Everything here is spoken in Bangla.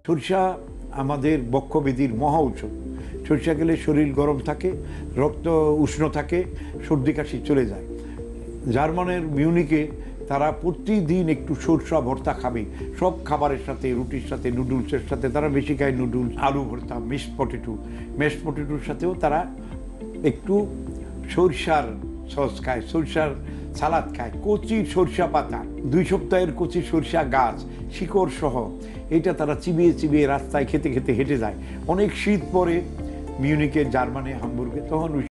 সরিষা আমাদের বক্ষব্যাধির মহা ঔষধ। সরিষা খেলে শরীর গরম থাকে, রক্ত উষ্ণ থাকে, সর্দি কাশি চলে যায়। জার্মানের মিউনিকে তারা প্রতিদিন একটু সরষা ভর্তা খাবে, সব খাবারের সাথে, রুটির সাথে, নুডলসের সাথে। তারা বেশি খায় নুডলস, আলু ভর্তা, মেশড পটেটোর সাথেও তারা একটু সরষার সস খায়, সরষার সালাদ খায়, কচি সরষা পাতা, 2 সপ্তাহের কচি সরষা গাছ শিকড় সহ, এটা তারা চিবিয়ে চিবিয়ে রাস্তায় খেতে খেতে হেঁটে যায়। অনেক শীত পড়ে মিউনিকে, জার্মানি, হামবুর্গে, তখন